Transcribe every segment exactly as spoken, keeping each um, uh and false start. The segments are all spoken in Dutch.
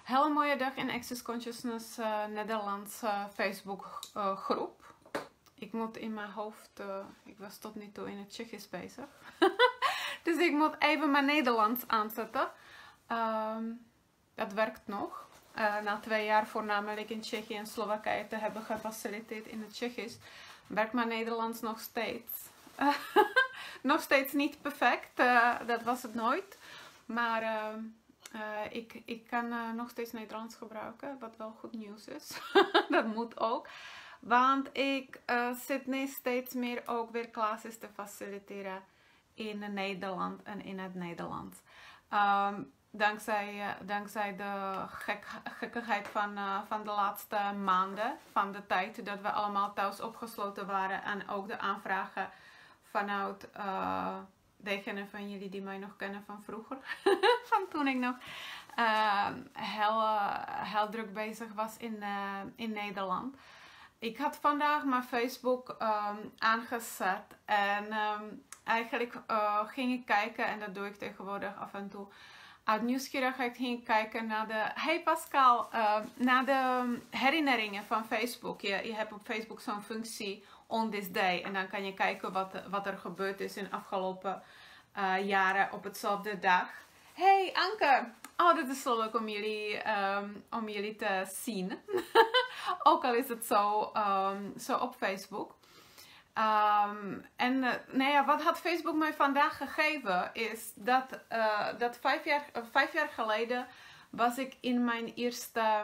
Hele mooie dag in Access Consciousness uh, Nederlands uh, Facebook uh, groep. Ik moet in mijn hoofd, uh, ik was tot nu toe in het Tsjechisch bezig. Dus ik moet even mijn Nederlands aanzetten. Um, dat werkt nog. Uh, na twee jaar voornamelijk in Tsjechië en Slowakije te hebben gefaciliteerd in het Tsjechisch, werkt mijn Nederlands nog steeds. Nog steeds niet perfect, uh, dat was het nooit. Maar uh, uh, ik, ik kan uh, nog steeds Nederlands gebruiken, wat wel goed nieuws is. Dat moet ook. Want ik uh, zit nu steeds meer ook weer classes te faciliteren in Nederland en in het Nederlands. Um, dankzij, uh, dankzij de gek, gekkigheid van, uh, van de laatste maanden, van de tijd dat we allemaal thuis opgesloten waren en ook de aanvragen vanuit uh, degenen van jullie die mij nog kennen van vroeger, van toen ik nog uh, heel, uh, heel druk bezig was in, uh, in Nederland. Ik had vandaag mijn Facebook um, aangezet en um, eigenlijk uh, ging ik kijken, en dat doe ik tegenwoordig af en toe, uit nieuwsgierigheid ging ik kijken naar de, hey Pascal, uh, naar de herinneringen van Facebook. Je, je hebt op Facebook zo'n functie on this day en dan kan je kijken wat, wat er gebeurd is in de afgelopen uh, jaren op hetzelfde dag. Hey Anke! Oh, dat is zo leuk om jullie, um, om jullie te zien. Ook al is het zo, um, zo op Facebook. Um, en uh, nou ja, wat had Facebook mij vandaag gegeven is dat, uh, dat vijf, jaar, uh, vijf jaar geleden was ik in mijn eerste,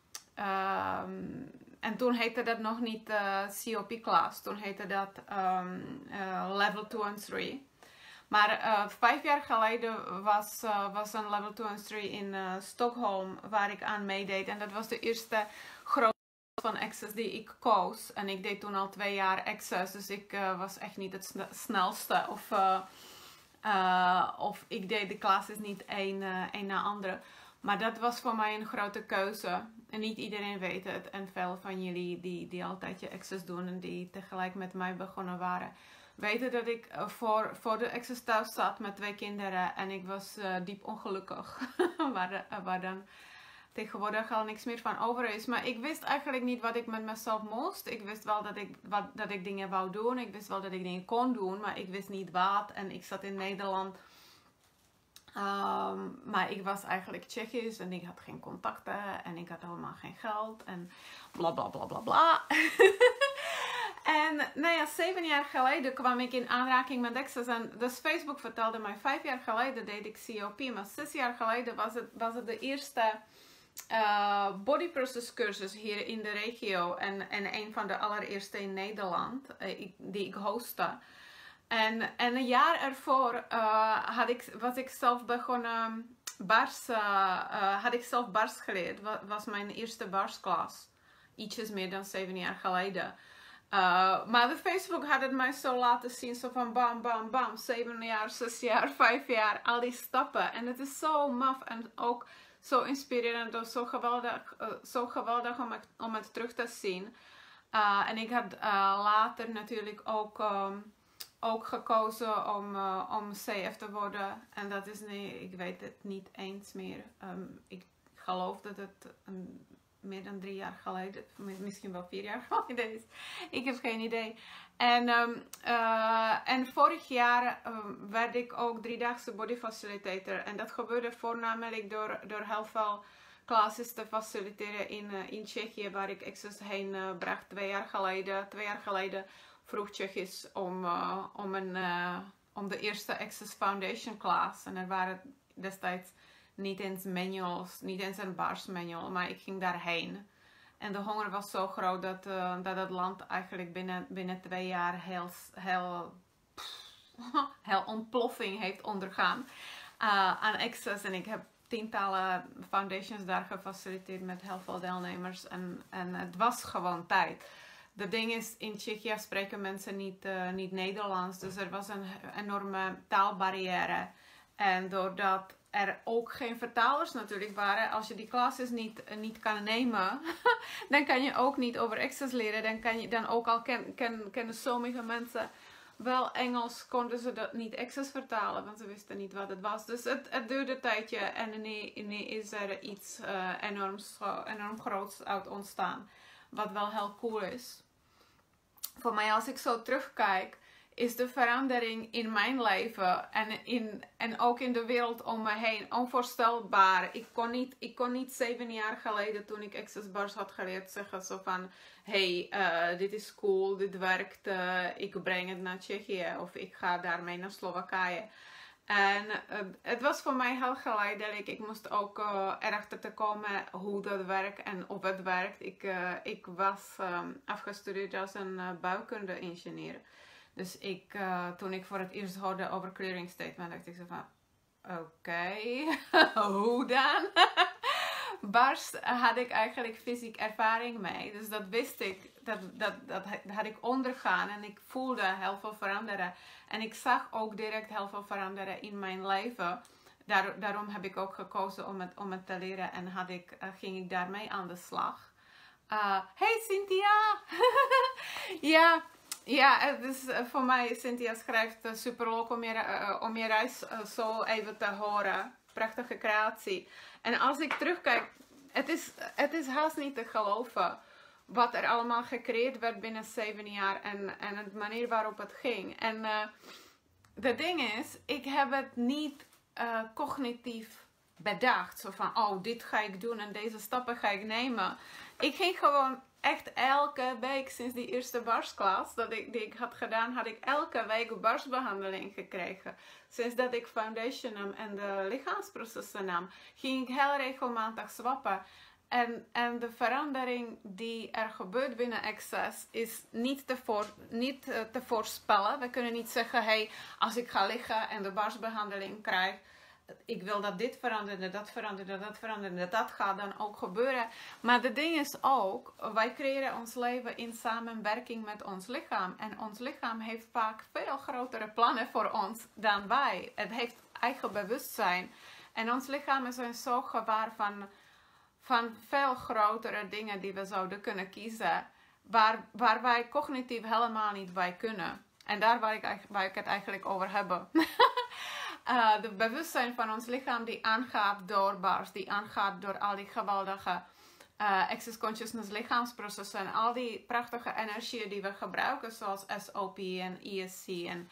um, en toen heette dat nog niet uh, C O P-class, toen heette dat um, uh, level two en three. Maar uh, vijf jaar geleden was, uh, was een level two en three in uh, Stockholm waar ik aan meedeed. En dat was de eerste grote van Access die ik koos. En ik deed toen al twee jaar Access, dus ik uh, was echt niet het snelste. Of, uh, uh, of ik deed de classes niet één, uh, één na andere. Maar dat was voor mij een grote keuze. En niet iedereen weet het. En veel van jullie die, die altijd je Access doen en die tegelijk met mij begonnen waren, weten dat ik voor, voor de Access thuis zat met twee kinderen. En ik was uh, diep ongelukkig. waar, uh, waar dan tegenwoordig al niks meer van over is. Maar ik wist eigenlijk niet wat ik met mezelf moest. Ik wist wel dat ik, wat, dat ik dingen wou doen. Ik wist wel dat ik dingen kon doen. Maar ik wist niet wat. En ik zat in Nederland. Um, maar ik was eigenlijk Tsjechisch. En ik had geen contacten. En ik had helemaal geen geld. En bla bla bla bla bla. En nou ja, zeven jaar geleden kwam ik in aanraking met Access. En dus Facebook vertelde mij, vijf jaar geleden deed ik C O P. Maar zes jaar geleden was het, was het de eerste uh, body process cursus hier in de regio. En, en een van de allereerste in Nederland, uh, ik, die ik hostte. En, en een jaar ervoor uh, had ik, was ik zelf begonnen, bars, uh, uh, had ik zelf bars geleerd. Was, was mijn eerste barsklas. Ietsjes meer dan zeven jaar geleden. Uh, maar de Facebook had het mij zo laten zien, zo van bam, bam, bam, zeven jaar, zes jaar, vijf jaar, al die stappen. En het is zo maf en ook zo inspirerend, of zo geweldig, uh, zo geweldig om het, om het terug te zien. Uh, en ik had uh, later natuurlijk ook, um, ook gekozen om, uh, om C F te worden. En dat is nu, ik weet het niet eens meer. Um, ik geloof dat het een meer dan drie jaar geleden, misschien wel vier jaar geleden is. Ik heb geen idee. En, um, uh, en vorig jaar um, werd ik ook driedaagse body facilitator. En dat gebeurde voornamelijk door, door heel veel classes te faciliteren in, uh, in Tsjechië, waar ik Access heen uh, bracht twee jaar geleden. Twee jaar geleden vroeg Tsjechisch om, uh, om, een, uh, om de eerste Access Foundation class. En er waren destijds niet eens manuals, niet eens een bars manual, maar ik ging daarheen. En de honger was zo groot dat, uh, dat het land eigenlijk binnen, binnen twee jaar heel, heel, heel ontploffing heeft ondergaan uh, aan Access. En ik heb tientallen foundations daar gefaciliteerd met heel veel deelnemers. En, en het was gewoon tijd. De ding is, in Tsjechië spreken mensen niet, uh, niet Nederlands. Dus er was een enorme taalbarrière. En doordat er ook geen vertalers natuurlijk waren, als je die classes niet, niet kan nemen, dan kan je ook niet over Access leren. Dan kan je dan ook al ken, ken, kennen sommige mensen wel Engels konden ze dat niet Access vertalen, want ze wisten niet wat het was. Dus het, het duurde een tijdje en nu, nu is er iets uh, enorms, enorm groots uit ontstaan. Wat wel heel cool is. Voor mij, als ik zo terugkijk, is de verandering in mijn leven en, in, en ook in de wereld om me heen onvoorstelbaar. Ik kon niet, ik kon niet zeven jaar geleden, toen ik Access Bars had geleerd, zeggen zo van, hey, uh, dit is cool, dit werkt, uh, ik breng het naar Tsjechië of ik ga daarmee naar Slowakije. En uh, het was voor mij heel geleidelijk. Ik moest ook uh, erachter te komen hoe dat werkt en of het werkt. Ik, uh, ik was um, afgestudeerd als een uh, bouwkunde-ingenieur. Dus ik, uh, toen ik voor het eerst hoorde over clearing statement, dacht ik zo van, oké, okay. Hoe dan? Bars had ik eigenlijk fysiek ervaring mee. Dus dat wist ik, dat, dat, dat had ik ondergaan en ik voelde heel veel veranderen. En ik zag ook direct heel veel veranderen in mijn leven. Daar, daarom heb ik ook gekozen om het, om het te leren en had ik, uh, ging ik daarmee aan de slag. Uh, hey Cynthia! Ja. Ja, het is uh, voor mij, Cynthia schrijft uh, super leuk om je, uh, om je reis uh, zo even te horen. Prachtige creatie. En als ik terugkijk, het is, het is haast niet te geloven wat er allemaal gecreëerd werd binnen zeven jaar en, en de manier waarop het ging. En uh, de ding is, ik heb het niet uh, cognitief bedacht. Zo van, oh, dit ga ik doen en deze stappen ga ik nemen. Ik ging gewoon echt elke week sinds die eerste barsklas dat ik, die ik had gedaan, had ik elke week een barsbehandeling gekregen. Sinds dat ik foundation nam en de lichaamsprocessen nam, ging ik heel regelmatig swappen. En, en de verandering die er gebeurt binnen Access is niet te, voor, niet uh, te voorspellen. We kunnen niet zeggen, hey, als ik ga liggen en de barsbehandeling krijg, ik wil dat dit verandert, dat verandert, dat verandert, dat gaat dan ook gebeuren. Maar de ding is ook, wij creëren ons leven in samenwerking met ons lichaam. En ons lichaam heeft vaak veel grotere plannen voor ons dan wij. Het heeft eigen bewustzijn. En ons lichaam is een zo gewaar van, van veel grotere dingen die we zouden kunnen kiezen. Waar, waar wij cognitief helemaal niet bij kunnen. En daar waar ik, waar ik het eigenlijk over heb. Uh, de bewustzijn van ons lichaam die aangaat door bars, die aangaat door al die geweldige uh, Access Consciousness lichaamsprocessen en al die prachtige energieën die we gebruiken, zoals S O P en E S C en,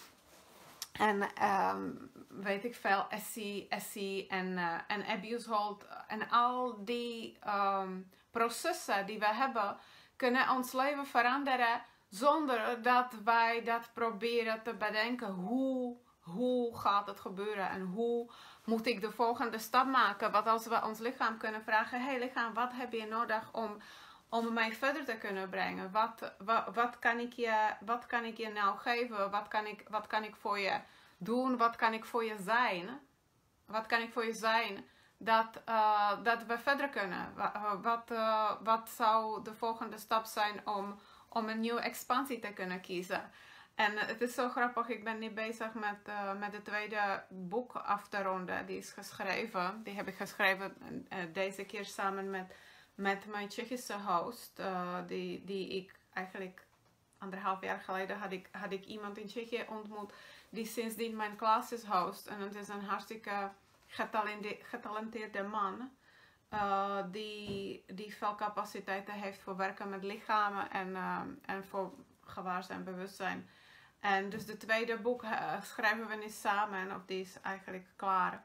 en um, weet ik veel, S C, S C en, uh, en Abuse Hold en al die um, processen die we hebben, kunnen ons leven veranderen zonder dat wij dat proberen te bedenken. Hoe Hoe gaat het gebeuren en hoe moet ik de volgende stap maken? Wat als we ons lichaam kunnen vragen, hey lichaam, wat heb je nodig om, om mij verder te kunnen brengen? Wat, wat, wat, kan ik je, wat kan ik je nou geven? Wat kan ik, wat kan ik voor je doen? Wat kan ik voor je zijn? Wat kan ik voor je zijn dat, uh, dat we verder kunnen? Wat, wat, uh, wat zou de volgende stap zijn om, om een nieuwe expansie te kunnen kiezen? En het is zo grappig, ik ben nu bezig met, uh, met het tweede boek af te ronden. Die is geschreven, die heb ik geschreven uh, deze keer samen met, met mijn Tsjechische host. Uh, die, die ik eigenlijk anderhalf jaar geleden had ik, had ik iemand in Tsjechië ontmoet die sindsdien mijn classes host. En het is een hartstikke getalente, getalenteerde man. Uh, die, die veel capaciteiten heeft voor werken met lichamen en, uh, en voor gewaarzijn en bewustzijn. En dus de tweede boek uh, schrijven we nu samen, of die is eigenlijk klaar.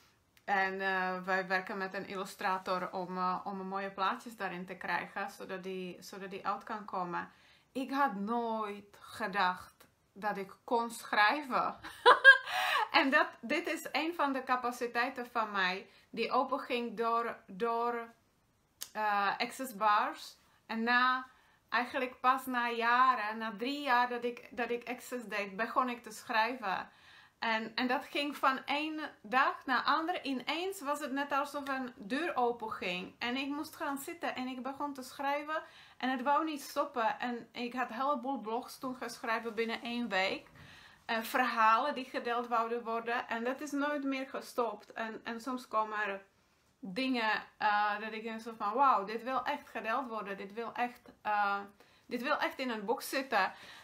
En uh, wij werken met een illustrator om, uh, om mooie plaatjes daarin te krijgen, zodat die, zodat die uit kan komen. Ik had nooit gedacht dat ik kon schrijven. En dat, dit is een van de capaciteiten van mij, die openging door, door uh, Access Bars. En na... Eigenlijk pas na jaren, na drie jaar dat ik, dat ik Access deed, begon ik te schrijven. En, en dat ging van één dag naar andere. Ineens was het net alsof een deur open ging. En ik moest gaan zitten en ik begon te schrijven. En het wou niet stoppen. En ik had een heleboel blogs toen geschreven binnen één week. Uh, verhalen die gedeeld wouden worden. En dat is nooit meer gestopt. En, en soms komen er dingen uh, dat ik denk zo van wauw, dit wil echt gedeeld worden, dit wil echt, uh, dit wil echt in een boek zitten.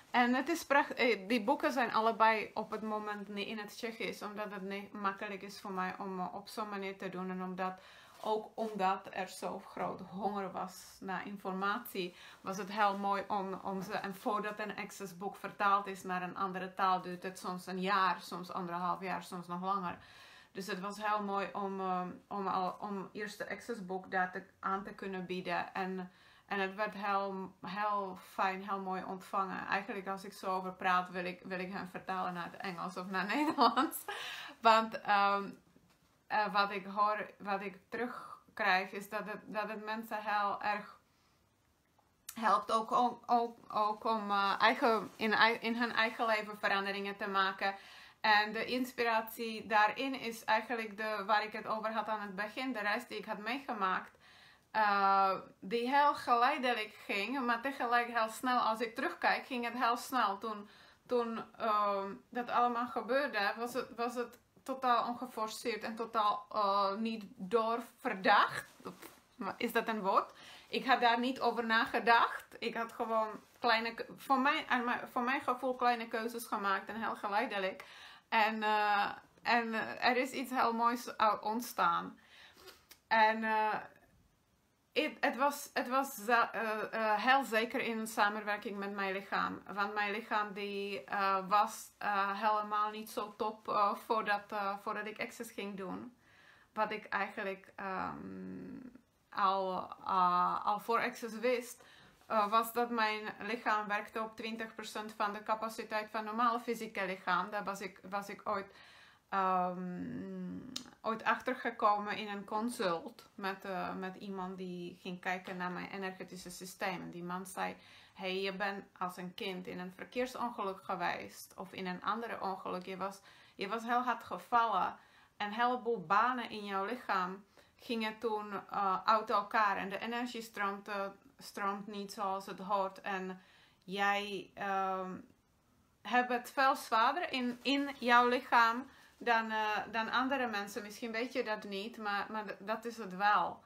En het is prachtig. Die boeken zijn allebei op het moment niet in het Tsjechisch. Omdat het niet makkelijk is voor mij om op zo'n manier te doen. En omdat, ook omdat er zo groot honger was naar informatie. Was het heel mooi om, om ze... En voordat een Access boek vertaald is naar een andere taal. Duurt het soms een jaar, soms anderhalf jaar, soms nog langer. Dus het was heel mooi om, um, om, al, om eerst de Access boek daar te, aan te kunnen bieden. En... En het werd heel, heel fijn, heel mooi ontvangen. Eigenlijk als ik zo over praat, wil ik, wil ik hem vertalen naar het Engels of naar het Nederlands. Want um, uh, wat ik hoor, wat ik terugkrijg, is dat het, dat het mensen heel erg helpt. Ook, ook, ook, ook om uh, eigen, in, in hun eigen leven veranderingen te maken. En de inspiratie daarin is eigenlijk de, waar ik het over had aan het begin. De reis die ik had meegemaakt. Uh, die heel geleidelijk ging, maar tegelijk heel snel. Als ik terugkijk, ging het heel snel. Toen, toen uh, dat allemaal gebeurde, was het, was het totaal ongeforceerd en totaal uh, niet doorverdacht. Is dat een woord? Ik had daar niet over nagedacht. Ik had gewoon kleine, voor mijn, voor mijn gevoel kleine keuzes gemaakt en heel geleidelijk. En, uh, en uh, er is iets heel moois ontstaan. En... Uh, Het, het was, het was uh, uh, heel zeker in samenwerking met mijn lichaam. Want mijn lichaam die, uh, was uh, helemaal niet zo top uh, voordat, uh, voordat ik Access ging doen. Wat ik eigenlijk um, al, uh, al voor Access wist, uh, was dat mijn lichaam werkte op twintig procent van de capaciteit van normale fysieke lichaam. Daar was ik, was ik ooit... Um, ooit achtergekomen in een consult met, uh, met iemand die ging kijken naar mijn energetische systeem. En die man zei, hey, je bent als een kind in een verkeersongeluk geweest of in een andere ongeluk. Je was, je was heel hard gevallen en een heleboel banen in jouw lichaam gingen toen uh, uit elkaar. En de energie stroomt, uh, stroomt niet zoals het hoort. En jij uh, hebt het veel zwaarder in, in jouw lichaam Dan, uh, dan andere mensen. Misschien weet je dat niet, maar, maar dat is het wel.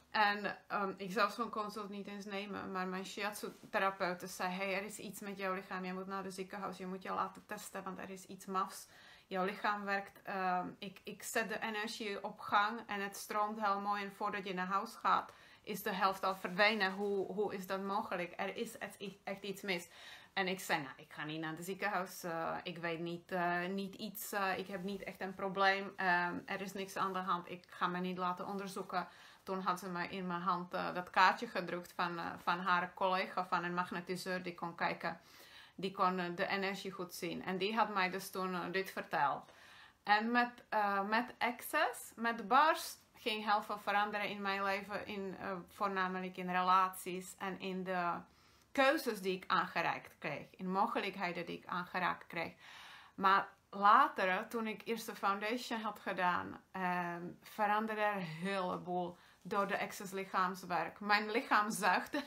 En um, ik zou zo'n consult niet eens nemen, maar mijn shiatsu-therapeut zei, hey, er is iets met jouw lichaam, je moet naar de ziekenhuis, je moet je laten testen, want er is iets mafs. Jouw lichaam werkt, um, ik, ik zet de energie op gang en het stroomt heel mooi en voordat je naar huis gaat, is de helft al verdwenen. Hoe, hoe is dat mogelijk? Er is echt, echt iets mis. En ik zei, nou, ik ga niet naar het ziekenhuis. Uh, ik weet niet, uh, niet iets. Uh, ik heb niet echt een probleem. Um, er is niks aan de hand. Ik ga me niet laten onderzoeken. Toen had ze mij in mijn hand uh, dat kaartje gedrukt van, uh, van haar collega, van een magnetiseur. Die kon kijken. Die kon uh, de energie goed zien. En die had mij dus toen uh, dit verteld. En met, uh, met Access, met de bars, ging heel veel veranderen in mijn leven. In, uh, voornamelijk in relaties en in de keuzes die ik aangereikt kreeg. In mogelijkheden die ik aangereikt kreeg. Maar later, toen ik eerst de foundation had gedaan, um, veranderde er een heleboel door de Access lichaamswerk. Mijn lichaam zuigde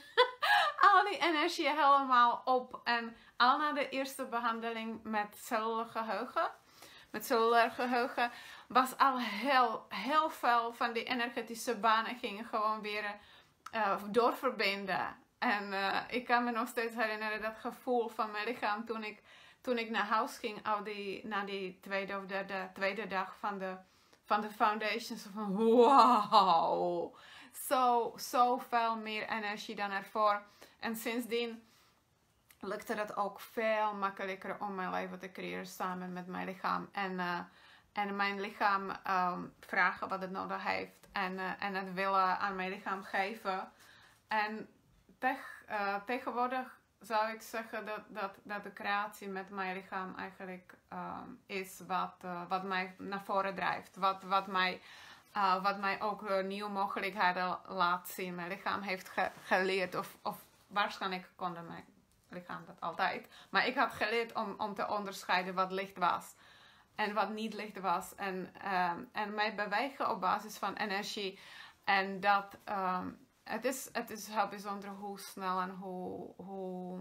al die energie helemaal op. En al na de eerste behandeling met cellulair geheugen, met cellulair geheugen, was al heel, heel veel van die energetische banen gingen gewoon weer uh, doorverbinden. En uh, ik kan me nog steeds herinneren dat gevoel van mijn lichaam toen ik, toen ik naar huis ging, al die, na die tweede of derde tweede dag van de, van de foundation. Zo van wow, zo, zo veel meer energie dan ervoor. En sindsdien lukte het ook veel makkelijker om mijn leven te creëren samen met mijn lichaam. En, uh, en mijn lichaam um, vragen wat het nodig heeft. En, uh, en het willen aan mijn lichaam geven. En Teg, uh, tegenwoordig zou ik zeggen dat, dat, dat de creatie met mijn lichaam eigenlijk um, is wat, uh, wat mij naar voren drijft. Wat, wat, mij, uh, wat mij ook uh, nieuwe mogelijkheden laat zien. Mijn lichaam heeft ge geleerd, of, of waarschijnlijk kon mijn lichaam dat altijd. Maar ik had geleerd om, om te onderscheiden wat licht was en wat niet licht was. En, um, en mij bewegen op basis van energie. En dat... Um, Het is, het is heel bijzonder hoe snel en hoe, hoe,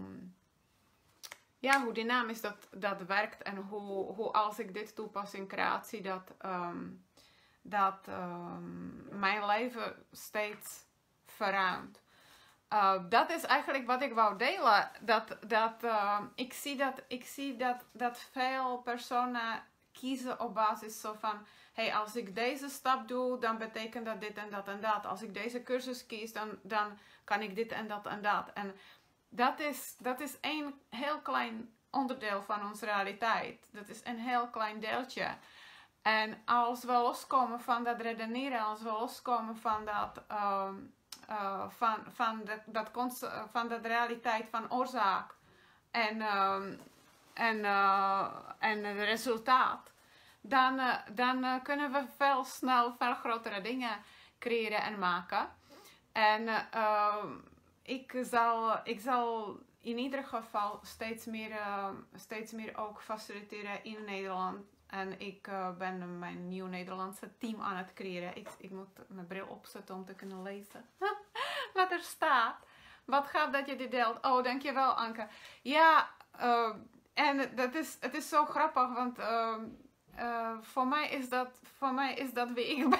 ja, hoe dynamisch dat, dat werkt. En hoe, hoe als ik dit toepas in creatie, dat, um, dat um, mijn leven steeds verruimt. uh, dat is eigenlijk wat ik wou delen. Dat, dat, uh, ik zie, dat, ik zie dat, dat veel personen kiezen op basis zo van... Hey, als ik deze stap doe, dan betekent dat dit en dat en dat. Als ik deze cursus kies, dan, dan kan ik dit en dat en dat. En dat is, dat is een heel klein onderdeel van onze realiteit. Dat is een heel klein deeltje. En als we loskomen van dat redeneren, als we loskomen van dat, um, uh, van, van, de, dat van dat realiteit van oorzaak en, um, en, uh, en het resultaat, dan, uh, dan uh, kunnen we veel snel veel grotere dingen creëren en maken. En uh, ik, zal, ik zal in ieder geval steeds meer, uh, steeds meer ook faciliteren in Nederland. En ik uh, ben mijn nieuw Nederlandse team aan het creëren. Ik, ik moet mijn bril opzetten om te kunnen lezen wat er staat. Wat gaaf dat je dit deelt. Oh, dankjewel Anke. Ja, uh, en dat is, het is zo grappig, want uh, uh, voor, mij is dat, voor mij is dat wie ik ben.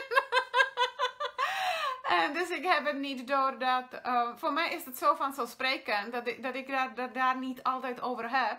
En dus ik heb het niet door dat... Uh, voor mij is het zo vanzelfsprekend dat ik, dat ik daar, dat daar niet altijd over heb.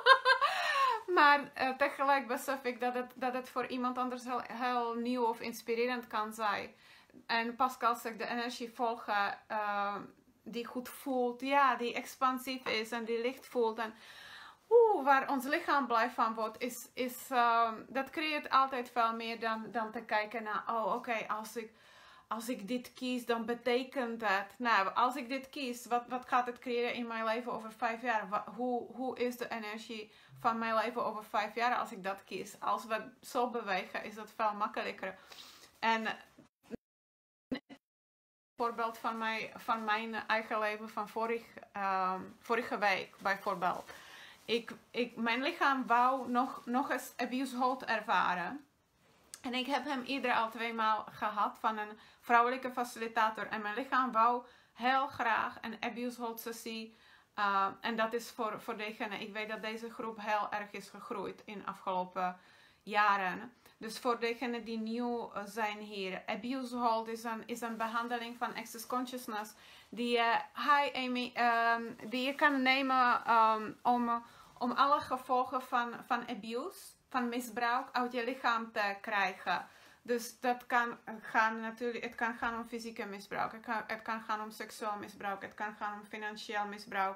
Maar uh, tegelijk besef ik dat het, dat het voor iemand anders heel, heel nieuw of inspirerend kan zijn. En Pascal zegt de energie volgen uh, die goed voelt. Ja, die expansief is en die licht voelt. En oeh, waar ons lichaam blij van wordt, is, is, uh, dat creëert altijd veel meer dan, dan te kijken naar... Oh, oké, okay, als ik... Als ik dit kies, dan betekent dat... Nou, als ik dit kies, wat, wat gaat het creëren in mijn leven over vijf jaar? Wat, hoe, hoe is de energie van mijn leven over vijf jaar als ik dat kies? Als we zo bewegen, is dat veel makkelijker. En een voorbeeld van, mij, van mijn eigen leven van vorig, um, vorige week, bijvoorbeeld. Ik, ik, mijn lichaam wou nog, nog eens abuse hold ervaren. En ik heb hem ieder al twee maal gehad van een vrouwelijke facilitator. En mijn lichaam wou heel graag een abuse hold sessie. Uh, en dat is voor, voor degene, ik weet dat deze groep heel erg is gegroeid in de afgelopen jaren. Dus voor degenen die nieuw zijn hier. Abuse hold is een, is een behandeling van access consciousness. Die, uh, hi Amy, um, die je kan nemen um, om, om alle gevolgen van, van abuse... van misbruik uit je lichaam te krijgen. Dus dat kan gaan natuurlijk, het kan gaan om fysieke misbruik, het kan, het kan gaan om seksueel misbruik, het kan gaan om financieel misbruik,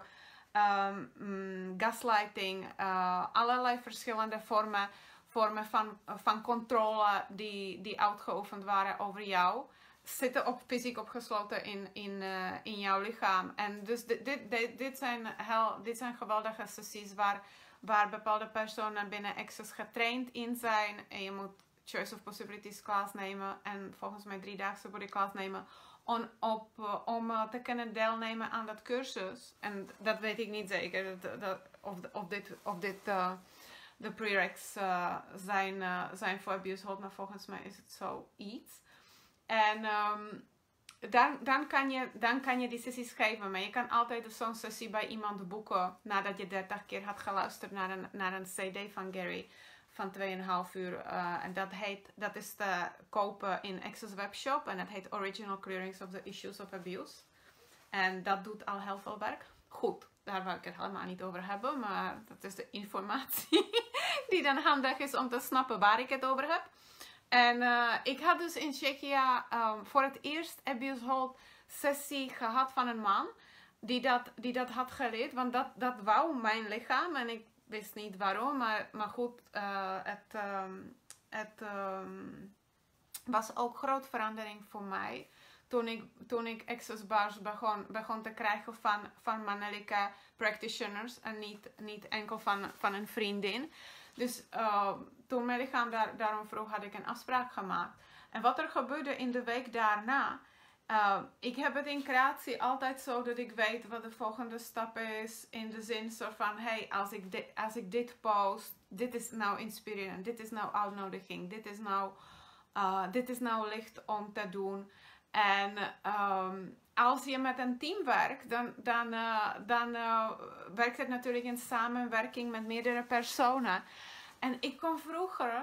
um, um, gaslighting, uh, allerlei verschillende vormen, vormen van, van controle die, die uitgeoefend waren over jou, zitten op, fysiek opgesloten in, in, uh, in jouw lichaam. En dus dit, dit, dit, dit, zijn, heel, dit zijn geweldige sessies waar waar bepaalde personen binnen Access getraind in zijn. En je moet Choice of Possibilities klas nemen. En volgens mij driedaagse bodyklas nemen. On, op, uh, om uh, te kunnen deelnemen aan dat cursus. En dat weet ik niet zeker. Dat, dat, of, of dit, of dit uh, de prereqs uh, zijn, uh, zijn voor abuse hold. Maar volgens mij is het zoiets. En... Um, Dan, dan, kan je, dan kan je die sessies geven. Maar je kan altijd zo'n sessie bij iemand boeken. Nadat je dertig keer had geluisterd naar een, naar een cd van Gary. Van twee komma vijf uur. Uh, en dat, heet, dat is te kopen in Access Webshop. En dat heet Original Clearings of the Issues of Abuse. En dat doet al heel veel werk. Goed, daar wil ik het helemaal niet over hebben. Maar dat is de informatie die dan handig is om te snappen waar ik het over heb. En uh, ik had dus in Tsjechië um, voor het eerst abuse hold sessie gehad van een man die dat, die dat had geleerd. Want dat, dat wou mijn lichaam en ik wist niet waarom. Maar, maar goed, uh, het, um, het um, was ook grote verandering voor mij. Toen ik, toen ik access bars begon, begon te krijgen van, van mannelijke practitioners en niet, niet enkel van, van een vriendin. Dus uh, toen mijn lichaam daar, daarom vroeg, had ik een afspraak gemaakt. En wat er gebeurde in de week daarna, uh, ik heb het in creatie altijd zo dat ik weet wat de volgende stap is. In de zin zo van, hey, als ik dit, als ik dit post, dit is nou inspirerend, dit is nou uitnodiging, dit is nou, uh, dit is nou licht om te doen. En um, als je met een team werkt, dan, dan, uh, dan uh, werkt het natuurlijk in samenwerking met meerdere personen. En ik kon vroeger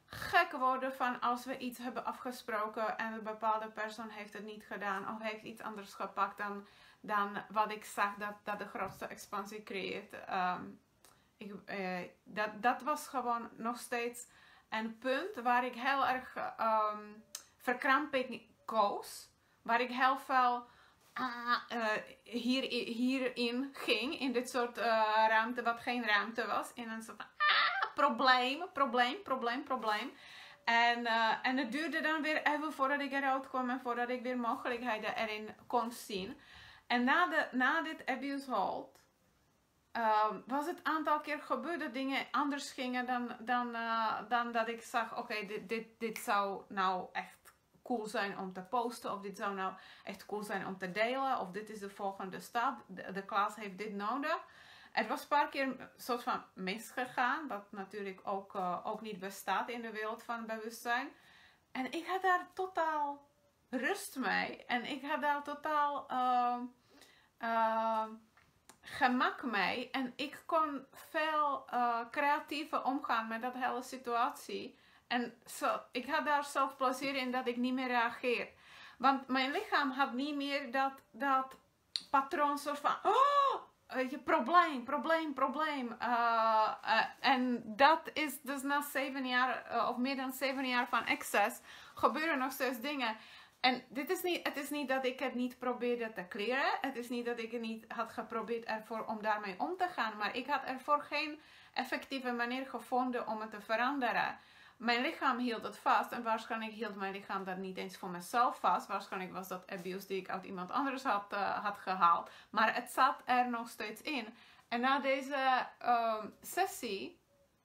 gek worden van als we iets hebben afgesproken en een bepaalde persoon heeft het niet gedaan of heeft iets anders gepakt dan, dan wat ik zag dat, dat de grootste expansie creëert. Um, ik, uh, dat, dat was gewoon nog steeds een punt waar ik heel erg um, verkramping koos. Waar ik heel veel uh, uh, hier, hierin ging, in dit soort uh, ruimte, wat geen ruimte was. In een soort van ah, probleem, probleem, probleem, probleem. En, uh, en het duurde dan weer even voordat ik eruit kwam en voordat ik weer mogelijkheden erin kon zien. En na, de, na dit abuse hold uh, was het een aantal keer gebeurd dat dingen anders gingen dan, dan, uh, dan dat ik zag, oké, okay, dit, dit, dit zou nou echt cool zijn om te posten, of dit zou nou echt cool zijn om te delen, of dit is de volgende stap, de, de klas heeft dit nodig. Het was een paar keer een soort van misgegaan, wat natuurlijk ook, uh, ook niet bestaat in de wereld van bewustzijn. En ik had daar totaal rust mee. En ik had daar totaal uh, uh, gemak mee. En ik kon veel uh, creatiever omgaan met dat hele situatie. En zo, ik had daar zelf plezier in dat ik niet meer reageer. Want mijn lichaam had niet meer dat, dat patroon soort van... Oh, weet je, probleem, probleem, probleem. Uh, uh, en dat is dus na zeven jaar, uh, of meer dan zeven jaar van access, gebeuren nog steeds dingen. En dit is niet, het is niet dat ik het niet probeerde te clearen. Het is niet dat ik het niet had geprobeerd ervoor om daarmee om te gaan. Maar ik had ervoor geen effectieve manier gevonden om het te veranderen. Mijn lichaam hield het vast. En waarschijnlijk hield mijn lichaam dat niet eens voor mezelf vast. Waarschijnlijk was dat abuse die ik uit iemand anders had, uh, had gehaald. Maar het zat er nog steeds in. En na deze uh, sessie,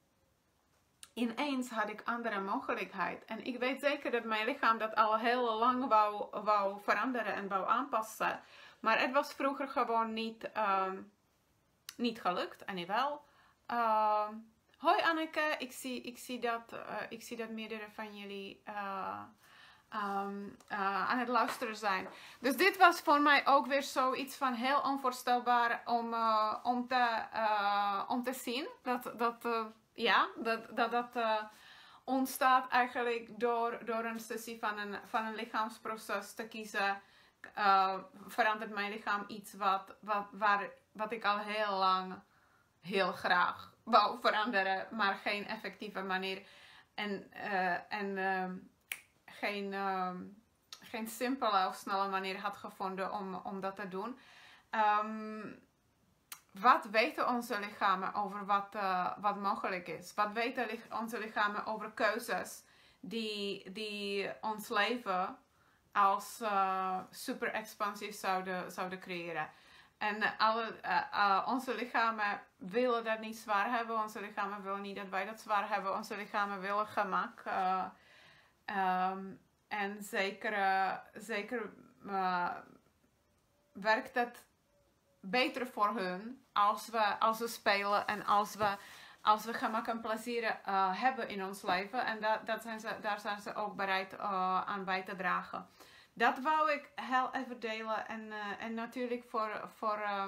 ineens had ik andere mogelijkheid. En ik weet zeker dat mijn lichaam dat al heel lang wou, wou veranderen en wou aanpassen. Maar het was vroeger gewoon niet, uh, niet gelukt. En wel. Uh, Hoi Anneke, ik zie, ik, zie dat, uh, ik zie dat meerdere van jullie uh, um, uh, aan het luisteren zijn. Dus dit was voor mij ook weer zoiets van heel onvoorstelbaar om, uh, om, te, uh, om te zien. Dat dat, uh, ja, dat, dat, dat uh, ontstaat eigenlijk door, door een sessie van een, van een lichaamsproces te kiezen. Uh, verandert mijn lichaam iets wat, wat, waar, wat ik al heel lang heel graag wou veranderen, maar geen effectieve manier en, uh, en uh, geen, uh, geen simpele of snelle manier had gevonden om, om dat te doen. Um, wat weten onze lichamen over wat, uh, wat mogelijk is? Wat weten li onze lichamen over keuzes die, die ons leven als uh, super expansief zouden, zouden creëren? En alle, uh, uh, onze lichamen willen dat niet zwaar hebben. Onze lichamen willen niet dat wij dat zwaar hebben. Onze lichamen willen gemak. Uh, um, en zeker, uh, zeker uh, werkt het beter voor hun als we, als we spelen en als we, als we gemak en plezier uh, hebben in ons leven. En dat, dat zijn ze, daar zijn ze ook bereid uh, aan bij te dragen. Dat wou ik heel even delen. En, uh, en natuurlijk voor, voor uh,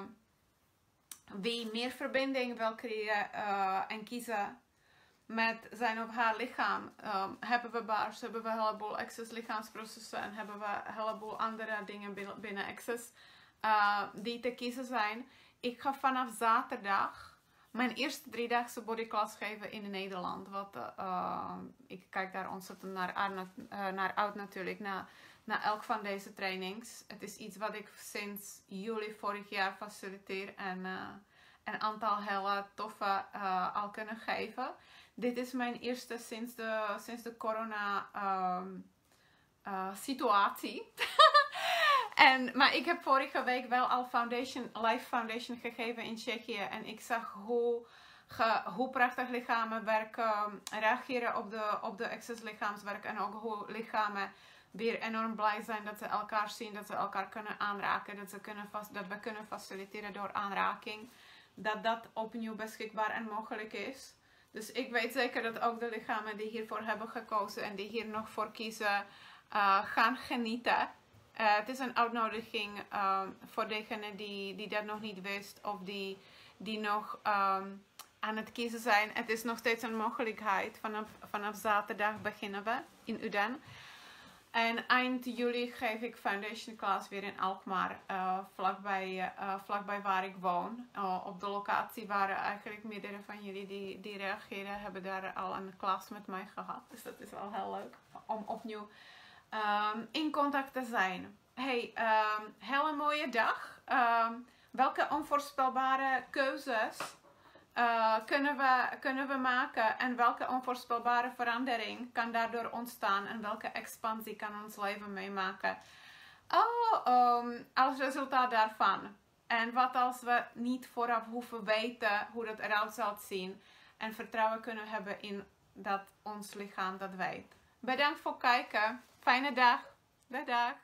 wie meer verbinding wil creëren uh, en kiezen met zijn of haar lichaam. Um, hebben we bars, hebben we een heleboel access lichaamsprocessen en hebben we een heleboel andere dingen binnen access uh, die te kiezen zijn. Ik ga vanaf zaterdag mijn eerste driedaagse bodyclass geven in Nederland. Wat, uh, ik kijk daar ontzettend naar, uh, naar uit natuurlijk. Naar, Na elk van deze trainings. Het is iets wat ik sinds juli vorig jaar faciliteer en uh, een aantal hele toffe uh, al kunnen geven. Dit is mijn eerste sinds de, sinds de corona um, uh, situatie. en, maar ik heb vorige week wel al foundation, live foundation gegeven in Tsjechië. En ik zag hoe, ge, hoe prachtig lichamen werken, reageren op de, op de access lichaamswerk. En ook hoe lichamen weer enorm blij zijn dat ze elkaar zien, dat ze elkaar kunnen aanraken, dat, ze kunnen dat we kunnen faciliteren door aanraking. Dat dat opnieuw beschikbaar en mogelijk is. Dus ik weet zeker dat ook de lichamen die hiervoor hebben gekozen en die hier nog voor kiezen, uh, gaan genieten. Uh, het is een uitnodiging uh, voor degenen die, die dat nog niet wist of die, die nog um, aan het kiezen zijn. Het is nog steeds een mogelijkheid. Vanaf, vanaf zaterdag beginnen we in Uden. En eind juli geef ik foundation class weer in Alkmaar, uh, vlakbij, uh, vlakbij waar ik woon. Uh, op de locatie waren eigenlijk meerdere van jullie die, die reageerden, hebben daar al een klas met mij gehad. Dus dat is wel heel leuk om opnieuw um, in contact te zijn. Hey, um, hele mooie dag. Um, welke onvoorspelbare keuzes Uh, kunnen, we, kunnen we maken en welke onvoorspelbare verandering kan daardoor ontstaan en welke expansie kan ons leven meemaken oh, um, als resultaat daarvan. En wat als we niet vooraf hoeven weten hoe dat eruit zal zien en vertrouwen kunnen hebben in dat ons lichaam dat weet. Bedankt voor het kijken. Fijne dag. Dag dag.